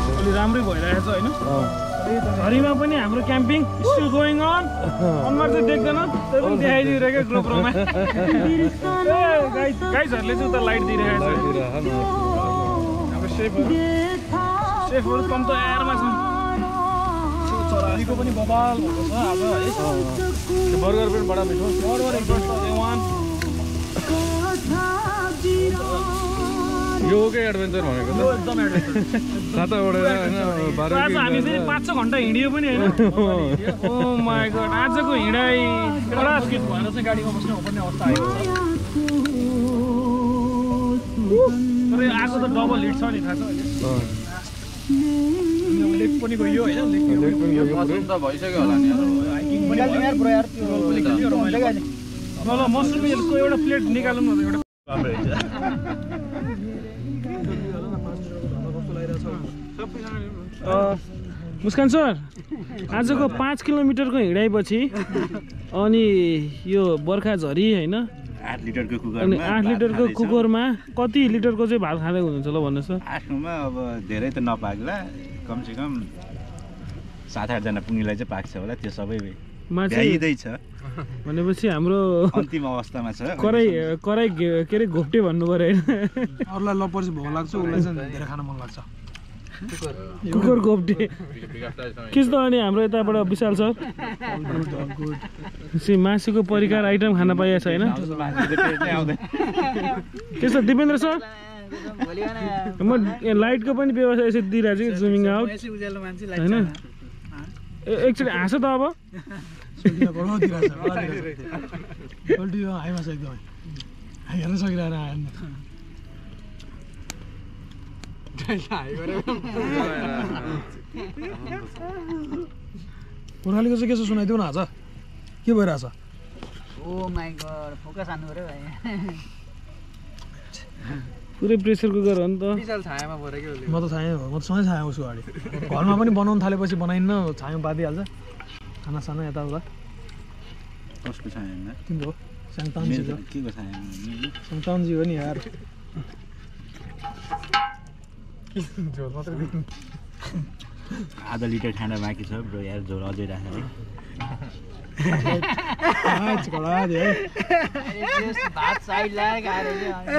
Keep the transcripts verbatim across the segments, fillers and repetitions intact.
अलि राम्रै भइरहेछ हैन झरीमा पनि हाम्रो क्याम्पिङ स्टिल गोइङ अन अनुहार चाहिँ देख्दैन त्यो पनि देखाइदिरहेको ग्रुपमा गाइस गाइसहरुले चाहिँ उता लाइट दिइरहेको छ हाम्रो सेफहरु सेफहरु कम त एयरमा छन् चराको पनि बबाल भएको छ आज है बर्गर पनि बडा मिठो बर्गर एकदम वान यो के एडभेन्चर भनेको त एकदम एडभेन्चर साता उडेर हैन बाह्र आज हामी चाहिँ पाँच छ घण्टा हिँडियो पनि हैन ओ माय गॉड आजको हिँडाइ बडा स्किप भएर चाहिँ गाडीमा बस्नु पर्ने अवस्था आयो तर आजको त डबल हिट छ नि थाहा छ लेक पनि गयो हैन लेक पनि गयो मसरुम त भइसक्यो होला नि हाइकिङ पनि यार ब्रो यार त्यो पनि गयो रमाइलो गाइले ल ल मसरुमको एउटा प्लेट निकालौँ न एउटा राम्रो हुन्छ मुस्कान सर आजको पाँच किलोमिटरको हिँडाइपछि अनि यो बर्खा झरी हैन आठ लिटरको कुकरमा अनि आठ लिटरको कुकरमा कति लिटरको चाहिँ भात खाँदै हुनुहुन्छ ल भन्नुहोस् त आफ्नोमा अब धेरै त नपाग्ला कमसेकम सात आठ जना पुग्नेलाई चाहिँ पाक्छ होला त्यो सबै भ्याइदै छ भनेपछि हाम्रो अन्तिम अवस्थामा छ कराई कराई के अरे घोप्टे भन्नु पर्यो हैन अरूलाई लपर्छ भोक लाग्छ उसलाई चाहिँ धेरै खान मन लाग्छ कुकर घोप्टे के छ त अनि हाम्रो यताबाट विशाल सर सि मासुको परिकार आइटम खान पाइएको छ हैन के छ दिपेन्द्र सर म लाइटको पनि व्यवस्था यसरी दिइरहेको छु जुमिङ आउट हैन एकचोटि हाँस त अब हाइमा छ एकदमै हेर्न सकिरहेर आएन कोरालीको चाहिँ के छ सुनाइदेऊ न आज के भइरहेछ ओ माय गॉड फोकस हान्नु पर्यो भाइ पुरै प्रेसर कुकर हो नि त विशाल छायामा परे के म त छाया हो म त सँगै छाया उसको अगाडि घरमा पनि बनाउन थालेपछि बनाइन्न छाया बादिहाल्छ खाना साना यताउता कसको छायामा तिम्रो सन्तानजी हो के को छायामा सन्तानजी हो नि यार झोल मात्र आधा लिटर खाना बाँकी छ ब्रो यार झोल अझै राख है भात साइड लाग आरे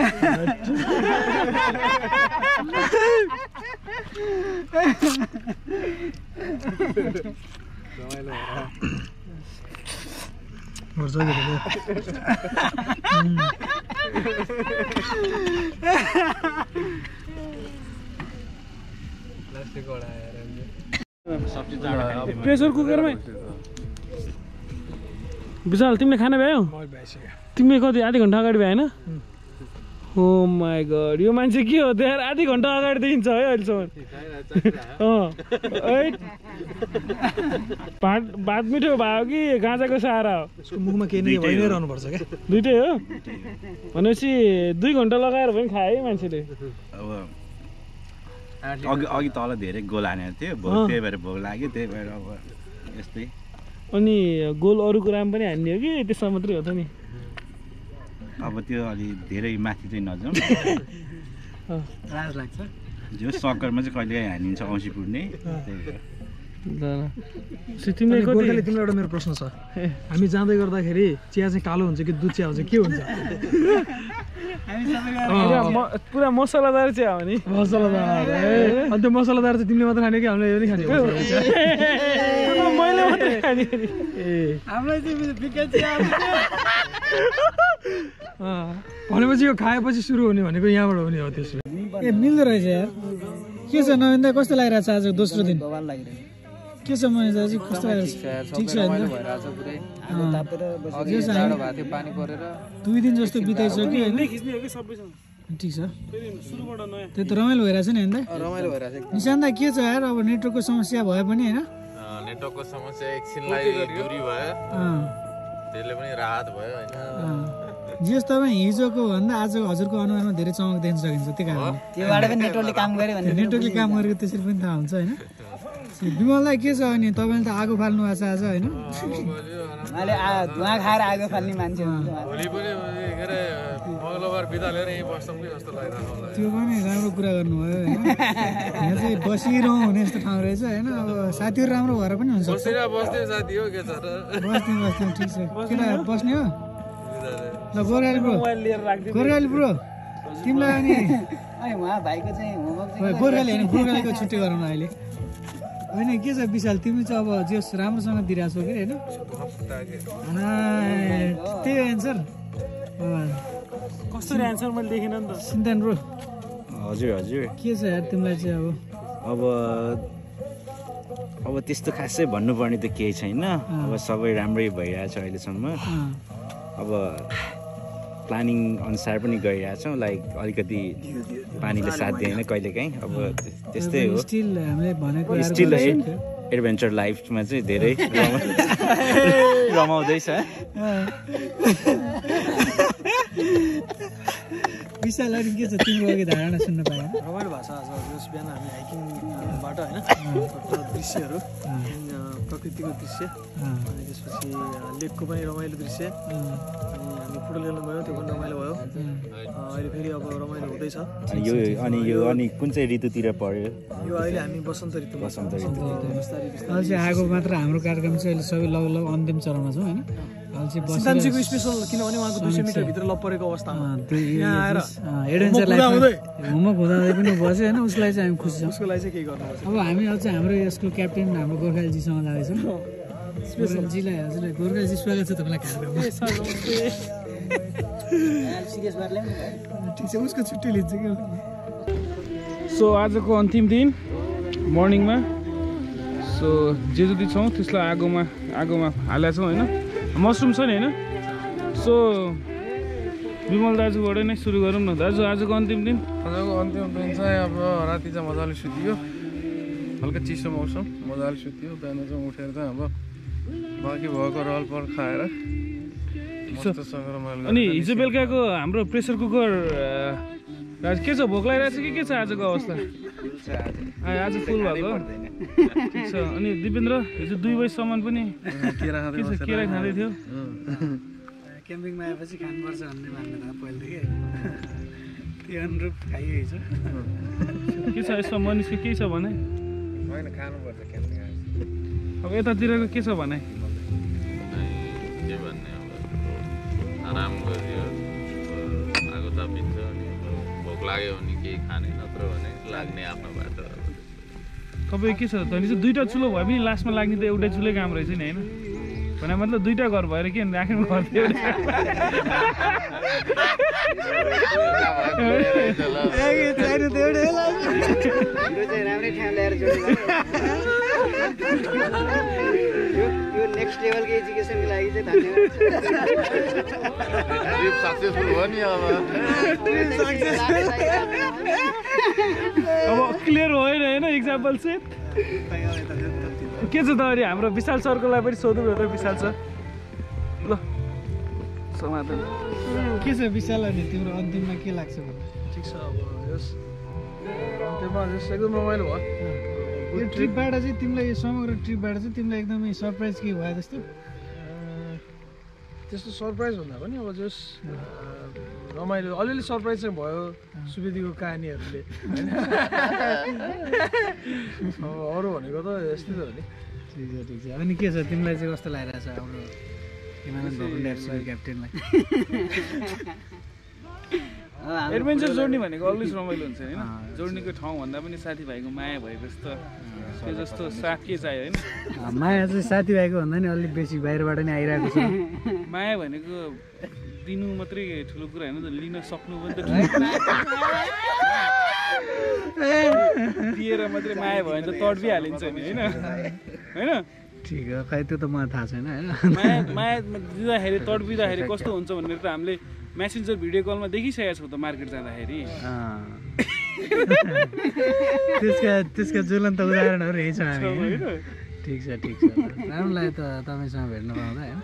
प्रेसर कुकरमै विशाल तिमीले खाना भ्यायौ तिमीले कति आधी घन्टा अगाडि भ्याएन ओ माई गॉड यो मान्छे के हो यार आधी घन्टा अगाडि देखिन्छ है अहिलेसम्म भात भात मिठो भयो कि गाँजाको सहारा हो उसको मुखमा केही न भइ नै रहनुपर्छ क्या दुइटै हो भनेपछि दुई घन्टा लगाएर पनि खायो है मान्छेले अब अघि अघि तल धेरै गोल हानेको थियो त्यही भएर भोक लाग्यो त्यही भएर अब यस्तै अनि गोल अरू कुरामा पनि हान्ने हो कि त्यसमा मात्रै हो त नि अब त्यो अलि धेरै माथि चाहिँ नजाउँ राज लाग्छ जो सक्करमा चाहिँ कहिलेकाहीँ हानिन्छ औँसी पुर्ने तिमीले गोर्खाले तिमीलाई एउटा मेरो प्रश्न छ हामी जाँदै गर्दाखेरि चिया चाहिँ कालो हुन्छ कि दुध चिया हुन्छ के हुन्छ पुरा मसलादार चिया हो नि मसलादार अनि त्यो मसलादार चाहिँ तिमीले मात्र खाने कि हामीले यो नि खाने मैले मात्रै खाने हामीलाई चाहिँ बिका चिया भनेपछि यो खाएपछि सुरु हुने भनेको यहाँबाट हुने हो त्यसो ए मिल्दो रहेछ यार के छ नविन्दा कस्तो लागिरहेको छ आज दोस्रो दिन के छ मैले दाजु कस्तो लागिरहेको छ ठिक छ हैन दुई दिन जस्तो बिताइसक्यो हैन ठिक छ त्यो त रमाइलो भइरहेछ नि हैन रमाइलो भइरहेछ निशान्त के छ यार अब नेटवर्कको समस्या भए पनि हैन नेटवर्कको समस्या एकछिनलाई दूरी भयो त्यसले पनि राहत भयो हैन जस तपाईँ हिजोको भन्दा आजको हजुरको अनुहारमा धेरै चमक देख्न सकिन्छ त्यही कारण त्योबाट पनि नेटवर्कले काम गर्यो भने नेटवर्कले काम गरेको त्यसरी पनि थाहा हुन्छ हैन विमललाई के छ अनि तपाईँले त आगो फाल्नु भएको छ आज हैन मैले धुवा खाएर आगो फाल्ने मान्छे भोलि पनि के अरे मङ्गलबार घर बिदा लिएर यहीँ बस्छौँ कि जस्तो लागिरहेको होला। त्यो पनि राम्रो कुरा गर्नुभयो होइन। यहाँ चाहिँ बसिरहँ हुने यस्तो ठाउँ रहेछ होइन। अब साथीहरू राम्रो भएर पनि हुन्छ। बसेर बस्ने साथी हो के छ र? बस्ने बस्ने ठिक छ। किन बस्ने हो? ल गोर्खाली ब्रो, गोर्खाली ब्रो तिमीलाई अनि अनि उहाँ भाइको चाहिँ होमवर्क चाहिँ गोर्खाली होइन, गोर्खालीको छुट्टी गरौँ न अहिले। होइन के छ विशाल, तिमी चाहिँ अब जस राम्रोसँग दिइरहेको छौ कि होइन? त्यही एन्सर कस्तो एन्सर मैले देखिनँ नि त। सिन्तान ब्रो हजुर हजुर के छ यार तिमीलाई चाहिँ अब? अब अब त्यस्तो खासै भन्नुपर्ने त केही छैन। अब सबै राम्रै भइरहेछ अहिलेसम्म। अब प्लानिङ अनुसार पनि गइरहेछौँ। लाइक अलिकति पानीले साथ दिएन कहिलेकाहीँ। अब त्यस्तै हो। स्टिल हामीले भनेको स्टिल एडभेन्चर लाइफमा चाहिँ धेरै रमाउँदैछ। विशाल अनि के छ तिम्रो अघि धारणा सुन्न पाएँ? रमाइलो भएको छ आज यस बिहान हामी हाइकिङबाट होइन दृश्यहरू, प्रकृतिको दृश्य, अनि त्यसपछि लेकको पनि रमाइलो दृश्य, अनि हामी फुटबल खेल्नु गयौँ त्यो पनि रमाइलो भयो। अहिले फेरि अब रमाइलो हुँदैछ। यो अनि यो अनि कुन चाहिँ ऋतुतिर पर्यो? यो अहिले हामी बसन्त ऋतु बसन्त ऋतु। अहिले चाहिँ आगो मात्र हाम्रो कार्यक्रम चाहिँ अहिले सबै लग लग अन्तिम चरणमा छौँ होइन। सिद्धान्तजीको स्पेसल किनभने उहाँको दुई सय मिटर भित्र लप परेको अवस्थामा यहाँ आएर एडभेन्चर लाइफ होमवर्क हुँदा पनि बस्यो होइन। उसलाई चाहिँ हामी खुसी छौँ। उसको लागि चाहिँ केही गर्नुपर्छ। अब हामी अझ हाम्रो यसको क्याप्टेन हाम्रो गोर्खालीजीसँग जाँदैछौँ। गोर्खालीजीलाई हजुरलाई गोर्खालीजी स्वागत छ तपाईँलाई कार्यक्रममा। सिरियस भएर ल्याउनु ठिक छ, उसको छुट्टी लिन्छ कि। सो आजको अन्तिम दिन मर्निङमा सो जे जति छौँ त्यसलाई आगोमा आगोमा हालेका छौँ होइन। मसरुम छ नि होइन। सो विमल दाजुबाट नै सुरु गरौँ न। दाजु आजको अन्तिम दिन? आजको अन्तिम दिन चाहिँ अब राति चाहिँ मजाले सुतियो, हल्का चिसो मौसम, मजाले सुतियो। बिहान चाहिँ उठेर चाहिँ अब बाँकी भएको रहलपहल खाएर मस्तसँग रमाइलो। अनि हिजो बेलुकाको हाम्रो प्रेसर कुकर राज के छ, भोक लागिरहेको छ कि के छ आजको अवस्था? आज फुल भएको ठिक छ। अनि दिपेन्द्र हिजो दुई बजीसम्म पनि केरा के छ केरा खाँदै थियो? क्याम्पिङमा आएपछि खानुपर्छ भन्ने मान्यता पहिलेदेखि त्यो अनुरूप खाइरहेछ। के छ यसमा मनिषको केही छ भने? होइन खानुपर्छ क्याम्पिङ आएपछि। अब यतातिरको के छ भने? के भन्ने अब आराम गरियो, आगो तापिन्छ, अनि भोक लाग्यो भने केही खाने, नत्र भने लाग्ने आफ्नो बाटो। तपाईँ के छ धनी चाहिँ दुईवटा चुलो भए पनि लास्टमा लाग्ने त एउटै चुलै काम रहेछ नि होइन? भने मतलब दुईवटा घर भएर के राख्नु पर्थ्यो। राम्रै ठाउँ ल्याएर जोडेको यो नेक्स्ट लेभलको एजुकेसनको लागि चाहिँ धन्यवाद। सक्सेसफुल भयो नि अब। अब क्लियर भएन होइन इक्जाम्पल चाहिँ के छ त? अहिले हाम्रो विशाल सरको लागि पनि सोधौँ न त। विशाल सर ल समाधान के छ विशाल? अनि तिम्रो अन्तिममा के लाग्छ भने? ठिक छ अब यस अन्त्यमा यस एकदम रमाइलो भयो। यो ट्रिपबाट चाहिँ तिमीलाई यो समग्र ट्रिपबाट चाहिँ तिमीलाई एकदमै सरप्राइज के भयो जस्तो? त्यस्तो सरप्राइज भन्दा पनि अब जस रमाइलो अलिअलि सरप्राइज चाहिँ भयो सुवेदीको कहानीहरूले होइन। अब अरू भनेको त यस्तै त हो नि। ठिक छ ठिक छ। अनि के छ तिमीलाई चाहिँ कस्तो लागिरहेछ हाम्रो हिमालयन भवन ड्याप्सको क्याप्टेनलाई? एडभेन्चर जोड्ने भनेको अलवेज रमाइलो हुन्छ होइन। जोड्नेको ठाउँ भन्दा पनि साथीभाइको माया भएको जस्तो त्यो जस्तो साथ के चाहियो होइन? माया चाहिँ साथीभाइको भन्दा नि अलिक बेसी बाहिरबाट नि आइरहेको छ। माया भनेको दिनु मात्रै ठुलो कुरा होइन त, लिन सक्नु पनि त दिएर मात्रै माया भयो भने त तड्पिहालिन्छ नि होइन होइन? ठिक हो, खै त्यो त मलाई थाहा छैन होइन। माया माया दिँदाखेरि तड्पिँदाखेरि कस्तो हुन्छ भनेर त हामीले मेसेन्जर भिडियो कलमा देखिसकेको छौँ त मार्केट जाँदाखेरि। त्यसका त्यसका ज्वलन्त उदाहरणहरू यही छ हामी। ठिक छ ठिक छ, राम्रो लाग्यो त तपाईँसँग भेट्न पाउँदा होइन।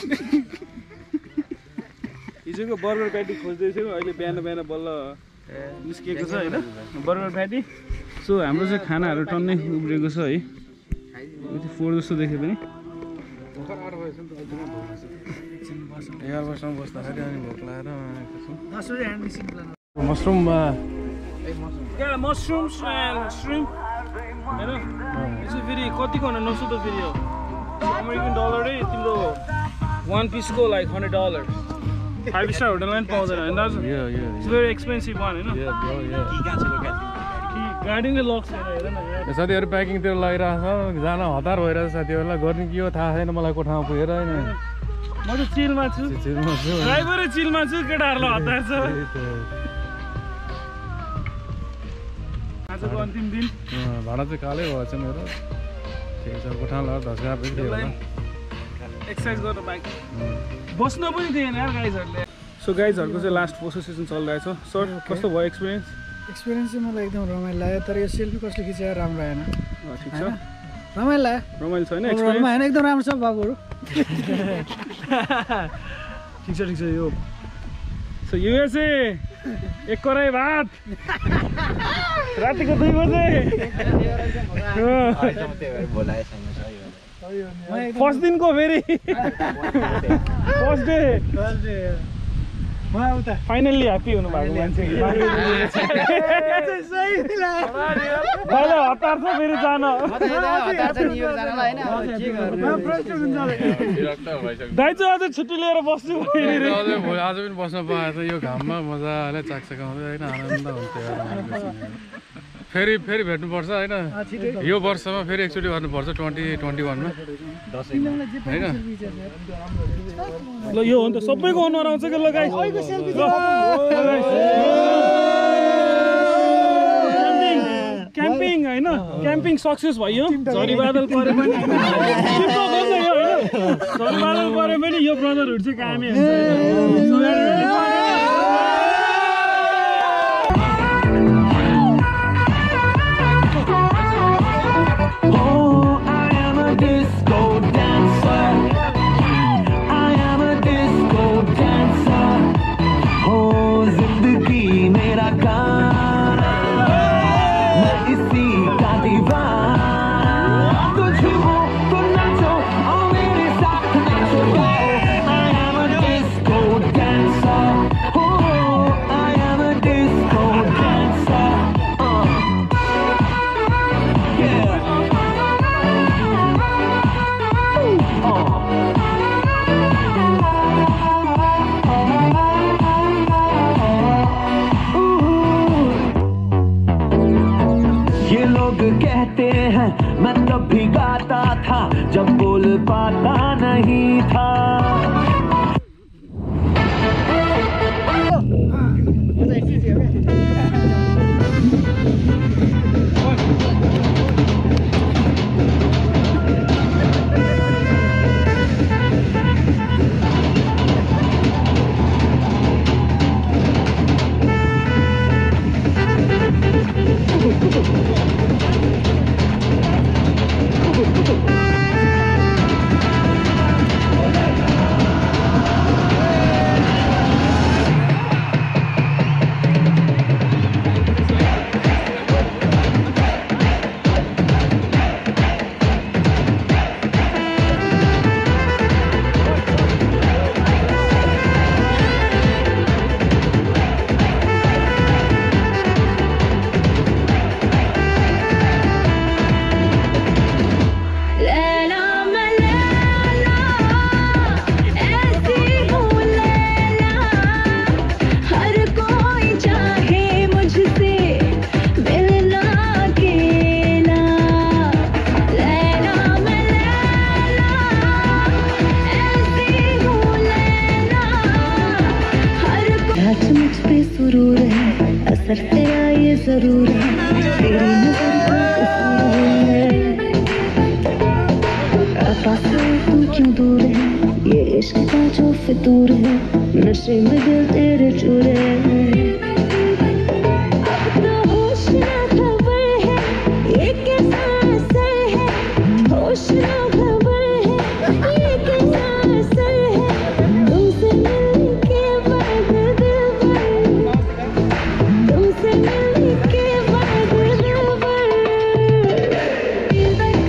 हिजोको बर्गर प्याटी खोज्दै थियौँ, अहिले बिहान बिहान बल्ल निस्किएको छ होइन बर्गर प्याटी। सो हाम्रो चाहिँ खानाहरू टन्नै उब्रिएको छ है, फोर जस्तो देखे पनि। एघार वर्षमा बस्दाखेरि अनि भोक लागेर आएको छु दस बजे ह्यान्ड मिसिङ प्लान मसरुममा Yeah, mushrooms and shrimp. You know, it's a very कतिको भन्दा नसुतो फेरि हो अमेरिकन डलरै तिम्रो one piece को like one hundred dollars. Five star होटलमा पनि पाउँदैन हैन दाजु? यो यो It's very expensive one हैन? यो यो गाडीले लक्स हेर न यो साथीहरु प्याकिङतिर लागिरहेको छ जान हतार भइरहेछ साथीहरुलाई गर्ने के हो थाहा छैन मलाई कोठामा पुगेर हैन म त चिलमा छु चिलमा छु ड्राइभरै चिलमा छु केटाहरुलाई हतार छ आजको अन्तिम दिन भाडा चाहिँ कालै भएछ मेरो ठिक छ कोठामा लगेर धस्का पनि होला एक्सरसाइज गर्न बाइक बस्न पनि दिएन यार गाइजहरुले सो गाइजहरुको चाहिँ लास्ट फोटो सेसन चलिरहेछ सर कस्तो भयो एक्सपिरियन्स एक्सपिरियन्स चाहिँ मलाई एकदम रमाइलो लाग्यो तर यो सेल्फी कसले खिचायो राम्रो आएन ठिक छ रमाइलो लाग्यो रमाइलो छ हैन एक्सपिरियन्स हैन एकदम राम्रो छ बाबुहरु ठिक छ ठिक छ यो सो युएसए एक कराई भात रातिको दुई बजे फर्स्ट दिनको फेरि फर्स्ट डे फाइनल्ली ह्याप्पी हुनु भएको मान्छे हतार छ फेरि जान दाइ चाहिँ अझै छुट्टी लिएर बस्छु आज पनि बस्न पाएछ यो घाममा मजाले चाकचाकाउँदै होइन आनन्द हुन्थ्यो फेरि फेरि भेट्नुपर्छ होइन यो वर्षमा फेरि एकचोटि गर्नुपर्छ ट्वेन्टी ट्वेन्टी वानमा होइन ल यो हो नि त सबैको अनुहार आउँछ कि ल गाइस क्याम्पिङ होइन क्याम्पिङ सक्सेस भयो झरी बादल परे पनि झरी बादल परे पनि यो ब्रदरहरू चाहिँ कामै हुन्छ मैं तब भी गाता था जब बोल पाता नहीं था असर तेरा ये जरूर है तेरी नजर का कसूर है पास तू क्यों दूर है ये इश्क का जो फितूर है नशे में दिल तेरे चूर है अब तो होश ना खबर है ये कैसा असर है होश ना खबर है ये कैसा असर है तुमसे मिलने के बाद दिल तुमसे मिलने के बाद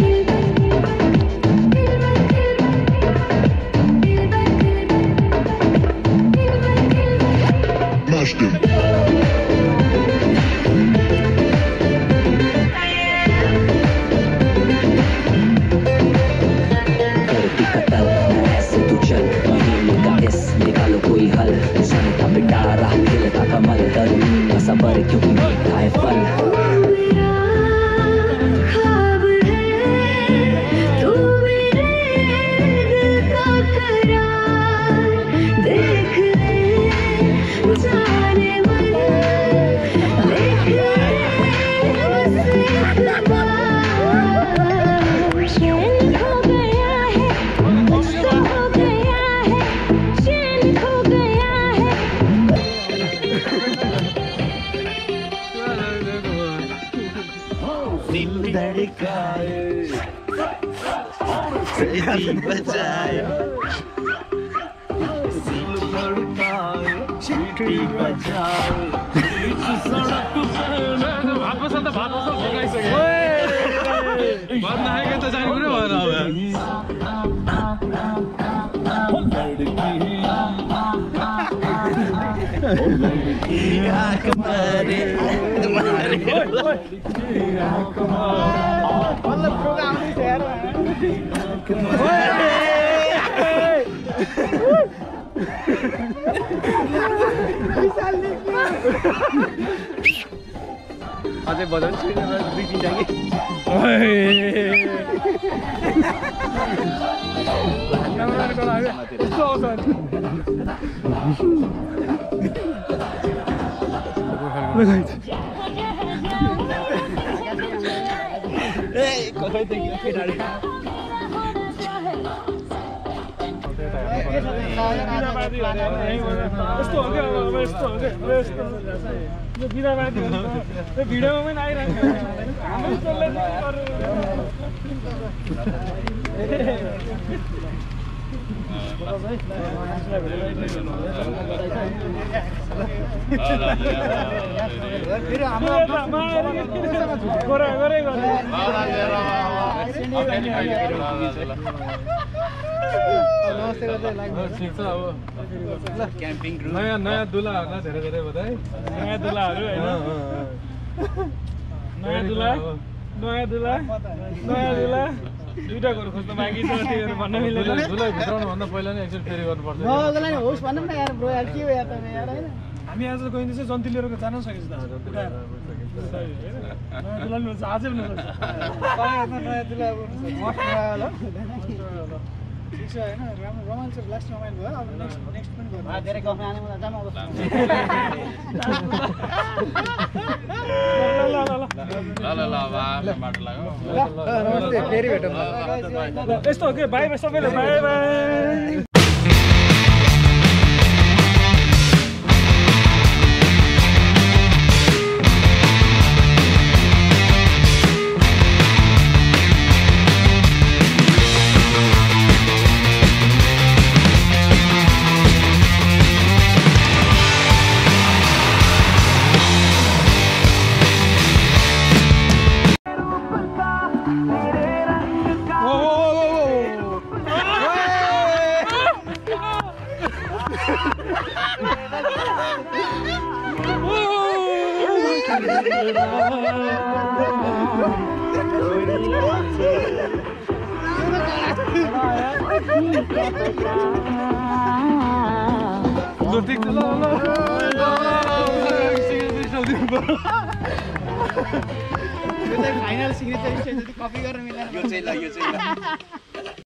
दिल smashed him. निकालो कोई हल सुनता बिटारा खिलता कमल करूँ सबर क्योंकि मीठा है फल ख्वाब है तू मेरे दिल का करार देख ले जाने मन देख ले बस एक बार चैन खो गया है गुस्सा हो गया है चैन खो गया है दिल धड़काए सीटी बजाए दिल धड़काए सीटी बजाए सड़क पर भात पसंद भात पसंद भगाइसक्यो भात नखाएको त जाने कुरै भएन अब लड़की आँख मारे तुम्हारे आँख मारे प्रोग्राम अझै बजाउँछु दुई तिनटा कि यस्तो हो क्या अब यस्तो हो क्या यस्तो यो बिदा बाँकी हो त्यो भिडियोमा पनि आइरहेको हाम्रो स्टलले नयाँ नयाँ दुलाहरूलाई धेरै धेरै बधाई नयाँ दुलाहरू होइन नयाँ दुला नयाँ दुला नयाँ दुला दुईटा घर खोज्न बाँकी छ त्योहरू भन्न मिलेन दुलाई भित्राउनु भन्दा पहिला नै एकचोटि फेरि गर्नुपर्छ हामी आज गइँदैछ जन्ती लिएर जान सकेछ त आजै पनि नयाँ दुला ठिक छ होइन राम्रो रोमाञ्चक लास्ट रमाइलो भयो अब नेक्स्ट नेक्स्ट पनि गर्नु धेरै गफ आने मलाई जाम अब ल ल ल ल ल अब आफ्नो बाटो लाग्यो नमस्ते फेरि भेटौँ यस्तो हो के बाई बाई सबैलाई bye bye final signature stage जति कपी गर्न मिलेन यो चाहिँ ल यो चाहिँ ल